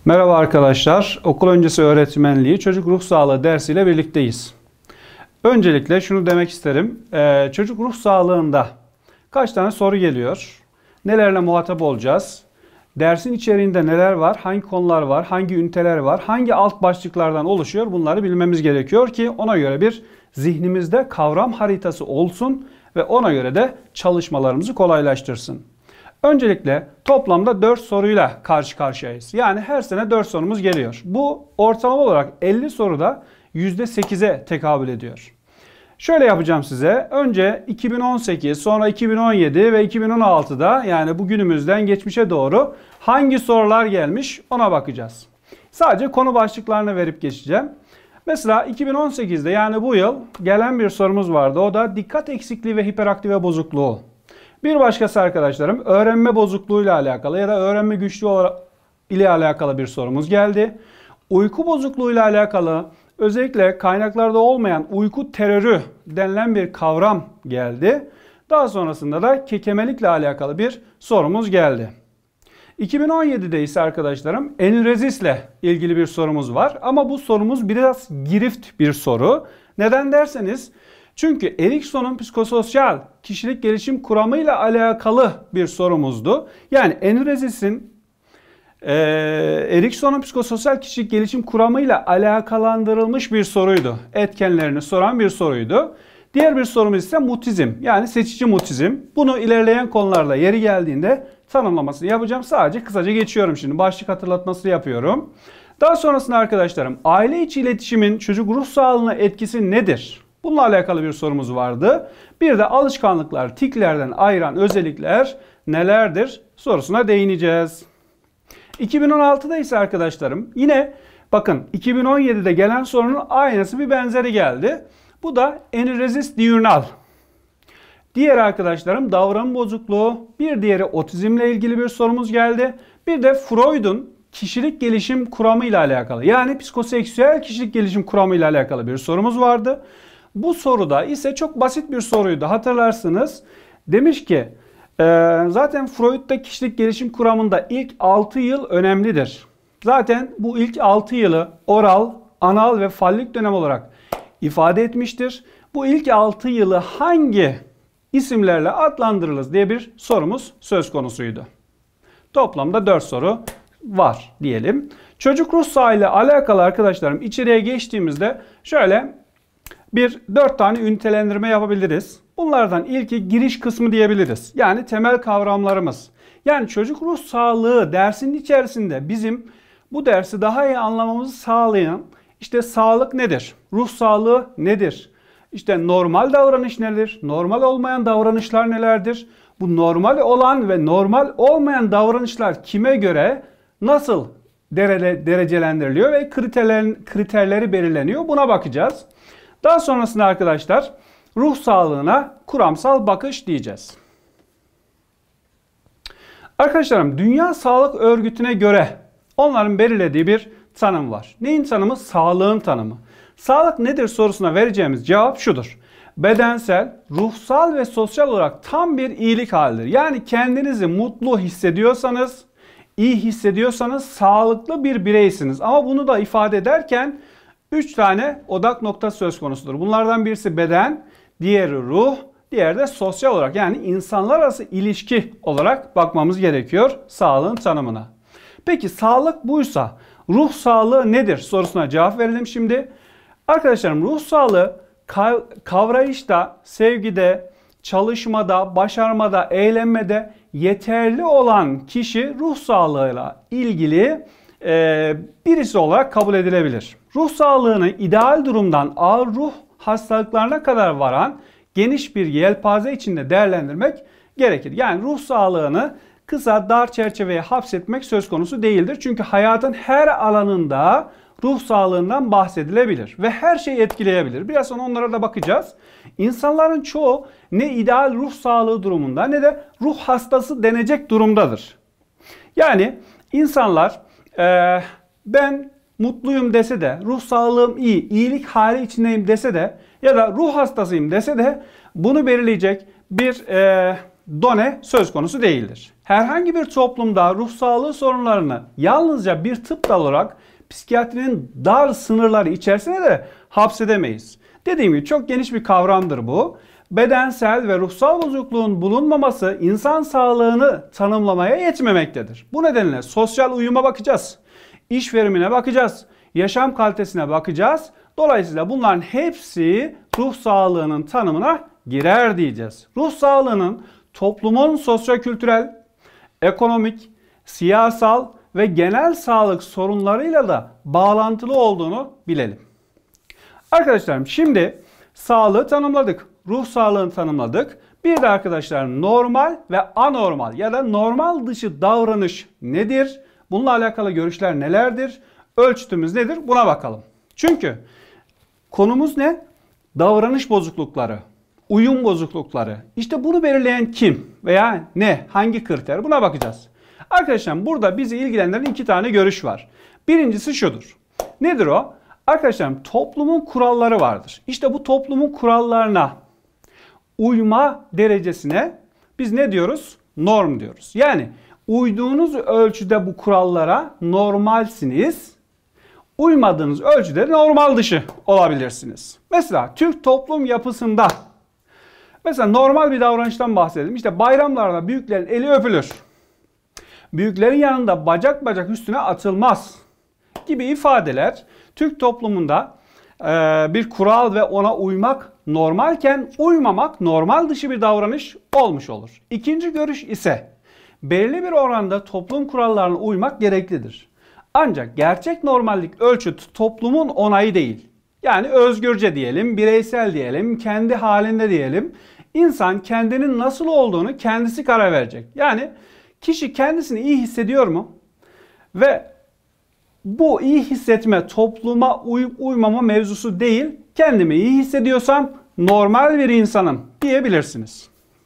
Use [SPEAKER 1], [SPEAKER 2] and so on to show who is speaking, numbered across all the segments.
[SPEAKER 1] Merhaba arkadaşlar, okul öncesi öğretmenliği çocuk ruh sağlığı dersiyle birlikteyiz. Öncelikle şunu demek isterim, çocuk ruh sağlığında kaç tane soru geliyor, nelerle muhatap olacağız, dersin içeriğinde neler var, hangi konular var, hangi üniteler var, hangi alt başlıklardan oluşuyor bunları bilmemiz gerekiyor ki ona göre bir zihnimizde kavram haritası olsun ve ona göre de çalışmalarımızı kolaylaştırsın. Öncelikle toplamda 4 soruyla karşı karşıyayız. Yani her sene 4 sorumuz geliyor. Bu ortalama olarak 50 soruda %8'e tekabül ediyor. Şöyle yapacağım size. Önce 2018, sonra 2017 ve 2016'da yani bugünümüzden geçmişe doğru hangi sorular gelmiş ona bakacağız. Sadece konu başlıklarını verip geçeceğim. Mesela 2018'de yani bu yıl gelen bir sorumuz vardı. O da dikkat eksikliği ve hiperaktive bozukluğu. Bir başkası arkadaşlarım öğrenme bozukluğuyla alakalı ya da öğrenme güçlüğü ile alakalı bir sorumuz geldi. Uyku bozukluğuyla alakalı özellikle kaynaklarda olmayan uyku terörü denilen bir kavram geldi. Daha sonrasında da kekemelikle alakalı bir sorumuz geldi. 2017'de ise arkadaşlarım enürezisle ilgili bir sorumuz var. Ama bu sorumuz biraz girift bir soru. Neden derseniz çünkü Erikson'un psikososyal kişilik gelişim kuramıyla alakalı bir sorumuzdu. Yani enürezis'in Erikson'un psikososyal kişilik gelişim kuramıyla alakalandırılmış bir soruydu. Etkenlerini soran bir soruydu. Diğer bir sorumuz ise mutizm yani seçici mutizm. Bunu ilerleyen konularda yeri geldiğinde tanımlamasını yapacağım. Sadece kısaca geçiyorum şimdi. Başlık hatırlatması yapıyorum. Daha sonrasında arkadaşlarım aile içi iletişimin çocuk ruh sağlığına etkisi nedir? Bununla alakalı bir sorumuz vardı. Bir de alışkanlıklar, tiklerden ayıran özellikler nelerdir sorusuna değineceğiz. 2016'da ise arkadaşlarım yine bakın 2017'de gelen sorunun aynısı bir benzeri geldi. Bu da enürezis diurnal. Diğer arkadaşlarım davranım bozukluğu, bir diğeri otizmle ilgili bir sorumuz geldi. Bir de Freud'un kişilik gelişim kuramı ile alakalı yani psikoseksüel kişilik gelişim kuramı ile alakalı bir sorumuz vardı. Bu soruda ise çok basit bir soruydu. Hatırlarsınız. Demiş ki zaten Freud'da kişilik gelişim kuramında ilk 6 yıl önemlidir. Zaten bu ilk 6 yılı oral, anal ve fallik dönem olarak ifade etmiştir. Bu ilk 6 yılı hangi isimlerle adlandırılır diye bir sorumuz söz konusuydu. Toplamda 4 soru var diyelim. Çocuk ruh sağlığı ile alakalı arkadaşlarım içeriye geçtiğimizde şöyle 4 tane ünitelendirme yapabiliriz. Bunlardan ilki giriş kısmı diyebiliriz. Yani temel kavramlarımız. Yani çocuk ruh sağlığı dersinin içerisinde bizim bu dersi daha iyi anlamamızı sağlayan işte sağlık nedir? Ruh sağlığı nedir? İşte normal davranış nedir? Normal olmayan davranışlar nelerdir? Bu normal olan ve normal olmayan davranışlar kime göre nasıl derecelendiriliyor ve kriterleri belirleniyor? Buna bakacağız. Daha sonrasında arkadaşlar ruh sağlığına kuramsal bakış diyeceğiz. Arkadaşlarım Dünya Sağlık Örgütü'ne göre onların belirlediği bir tanım var. Neyin tanımı? Sağlığın tanımı. Sağlık nedir sorusuna vereceğimiz cevap şudur. Bedensel, ruhsal ve sosyal olarak tam bir iyilik halidir. Yani kendinizi mutlu hissediyorsanız, iyi hissediyorsanız sağlıklı bir bireysiniz. Ama bunu da ifade ederken 3 tane odak noktası söz konusudur. Bunlardan birisi beden, diğeri ruh, diğeri de sosyal olarak yani insanlar arası ilişki olarak bakmamız gerekiyor sağlığın tanımına. Peki sağlık buysa ruh sağlığı nedir sorusuna cevap verelim şimdi. Arkadaşlarım ruh sağlığı kavrayışta, sevgide, çalışmada, başarmada, eğlenmede yeterli olan kişi ruh sağlığıyla ilgili birisi olarak kabul edilebilir. Ruh sağlığını ideal durumdan ağır ruh hastalıklarına kadar varan geniş bir yelpaze içinde değerlendirmek gerekir. Yani ruh sağlığını kısa dar çerçeveye hapsetmek söz konusu değildir. Çünkü hayatın her alanında ruh sağlığından bahsedilebilir ve her şeyi etkileyebilir. Biraz sonra onlara da bakacağız. İnsanların çoğu ne ideal ruh sağlığı durumunda ne de ruh hastası denecek durumdadır. Yani insanlar ben mutluyum dese de, ruh sağlığım iyi, iyilik hali içindeyim dese de ya da ruh hastasıyım dese de bunu belirleyecek bir done söz konusu değildir. Herhangi bir toplumda ruh sağlığı sorunlarını yalnızca bir tıp dalı olarak psikiyatrinin dar sınırları içerisine de hapsedemeyiz. Dediğim gibi çok geniş bir kavramdır bu. Bedensel ve ruhsal bozukluğun bulunmaması insan sağlığını tanımlamaya yetmemektedir. Bu nedenle sosyal uyuma bakacağız, iş verimine bakacağız, yaşam kalitesine bakacağız. Dolayısıyla bunların hepsi ruh sağlığının tanımına girer diyeceğiz. Ruh sağlığının toplumun sosyokültürel, ekonomik, siyasal ve genel sağlık sorunlarıyla da bağlantılı olduğunu bilelim. Arkadaşlarım şimdi sağlığı tanımladık, ruh sağlığını tanımladık. Bir de arkadaşlar normal ve anormal ya da normal dışı davranış nedir? Bununla alakalı görüşler nelerdir? Ölçütümüz nedir? Buna bakalım. Çünkü konumuz ne? Davranış bozuklukları, uyum bozuklukları. İşte bunu belirleyen kim veya ne, hangi kriter? Buna bakacağız. Arkadaşlar burada bizi ilgilendiren iki tane görüş var. Birincisi şudur. Nedir o? Arkadaşlar toplumun kuralları vardır. İşte bu toplumun kurallarına uyma derecesine biz ne diyoruz? Norm diyoruz. Yani uyduğunuz ölçüde bu kurallara normalsiniz. Uymadığınız ölçüde normal dışı olabilirsiniz. Mesela Türk toplum yapısında mesela normal bir davranıştan bahsedelim. İşte bayramlarda büyüklerin eli öpülür. Büyüklerin yanında bacak bacak üstüne atılmaz gibi ifadeler Türk toplumunda bir kural ve ona uymak normalken uymamak normal dışı bir davranış olmuş olur. İkinci görüş ise belirli bir oranda toplum kurallarına uymak gereklidir. Ancak gerçek normallik ölçüt toplumun onayı değil. Yani özgürce diyelim, bireysel diyelim, kendi halinde diyelim. İnsan kendinin nasıl olduğunu kendisi karar verecek. Yani kişi kendisini iyi hissediyor mu? Ve bu iyi hissetme topluma uyup uymama mevzusu değil. Kendimi iyi hissediyorsam normal bir insanım diyebilirsiniz.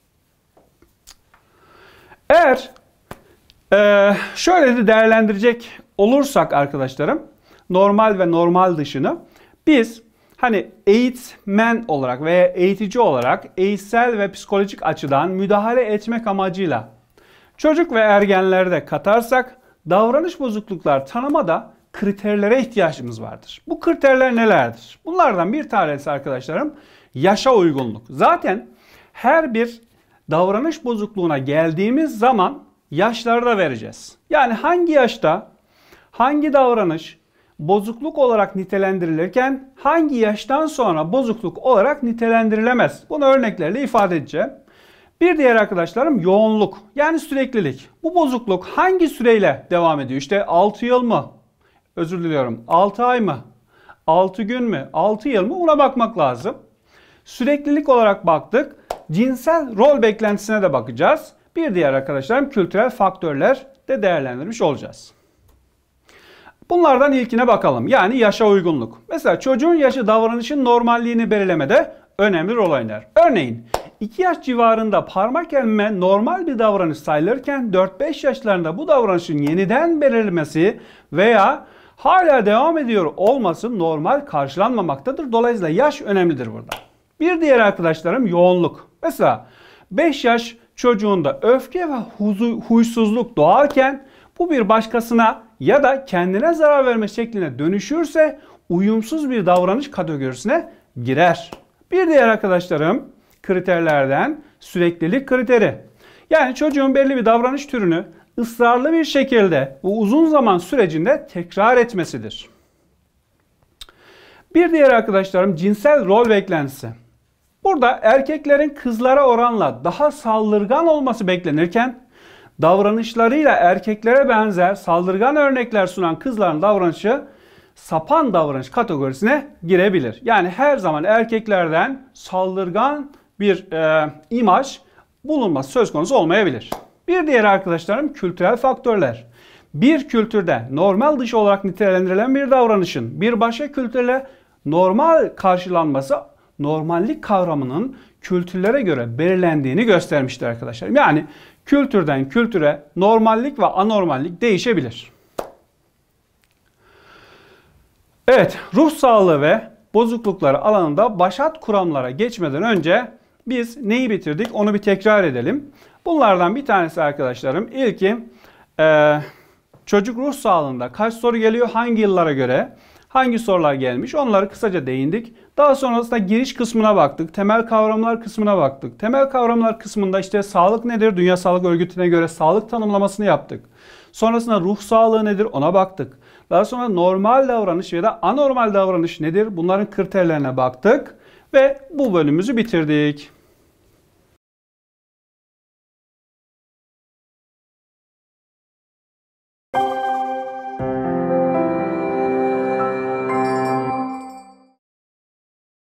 [SPEAKER 1] Eğer şöyle de değerlendirecek olursak arkadaşlarım normal ve normal dışını biz hani eğitmen olarak veya eğitici olarak eğitsel ve psikolojik açıdan müdahale etmek amacıyla çocuk ve ergenlerde katarsak davranış bozukluklar tanımada kriterlere ihtiyacımız vardır. Bu kriterler nelerdir? Bunlardan bir tanesi arkadaşlarım yaşa uygunluk. Zaten her bir davranış bozukluğuna geldiğimiz zaman yaşlarda vereceğiz. Yani hangi yaşta hangi davranış bozukluk olarak nitelendirilirken hangi yaştan sonra bozukluk olarak nitelendirilemez. Bunu örneklerle ifade edeceğim. Bir diğer arkadaşlarım yoğunluk yani süreklilik. Bu bozukluk hangi süreyle devam ediyor? İşte 6 yıl mı? Özür diliyorum. 6 ay mı? 6 gün mü? 6 yıl mı? Buna bakmak lazım. Süreklilik olarak baktık. Cinsel rol beklentisine de bakacağız. Bir diğer arkadaşlarım kültürel faktörler de değerlendirmiş olacağız. Bunlardan ilkine bakalım. Yani yaşa uygunluk. Mesela çocuğun yaşı davranışın normalliğini belirlemede önemli rol oynar. Örneğin 2 yaş civarında parmak emme normal bir davranış sayılırken 4-5 yaşlarında bu davranışın yeniden belirlenmesi veya hala devam ediyor olması normal karşılanmamaktadır. Dolayısıyla yaş önemlidir burada. Bir diğer arkadaşlarım yoğunluk. Mesela 5 yaş çocuğunda öfke ve huysuzluk doğarken bu bir başkasına ya da kendine zarar verme şekline dönüşürse uyumsuz bir davranış kategorisine girer. Bir diğer arkadaşlarım kriterlerden süreklilik kriteri. Yani çocuğun belli bir davranış türünü ısrarlı bir şekilde bu uzun zaman sürecinde tekrar etmesidir. Bir diğer arkadaşlarım cinsel rol beklentisi. Burada erkeklerin kızlara oranla daha saldırgan olması beklenirken davranışlarıyla erkeklere benzer saldırgan örnekler sunan kızların davranışı sapan davranış kategorisine girebilir. Yani her zaman erkeklerden saldırgan bir imaj bulunması söz konusu olmayabilir. Bir diğer arkadaşlarım kültürel faktörler. Bir kültürde normal dışı olarak nitelendirilen bir davranışın bir başka kültürle normal karşılanması normallik kavramının kültürlere göre belirlendiğini göstermiştir arkadaşlar. Yani kültürden kültüre normallik ve anormallik değişebilir. Evet, ruh sağlığı ve bozuklukları alanında başat kuramlara geçmeden önce biz neyi bitirdik onu bir tekrar edelim. Bunlardan bir tanesi arkadaşlarım ilki çocuk ruh sağlığında kaç soru geliyor, hangi yıllara göre, hangi sorular gelmiş onları kısaca değindik. Daha sonrasında giriş kısmına baktık, temel kavramlar kısmına baktık. Temel kavramlar kısmında işte sağlık nedir, Dünya Sağlık Örgütü'ne göre sağlık tanımlamasını yaptık. Sonrasında ruh sağlığı nedir ona baktık. Daha sonra normal davranış ya da anormal davranış nedir bunların kriterlerine baktık ve bu bölümümüzü bitirdik.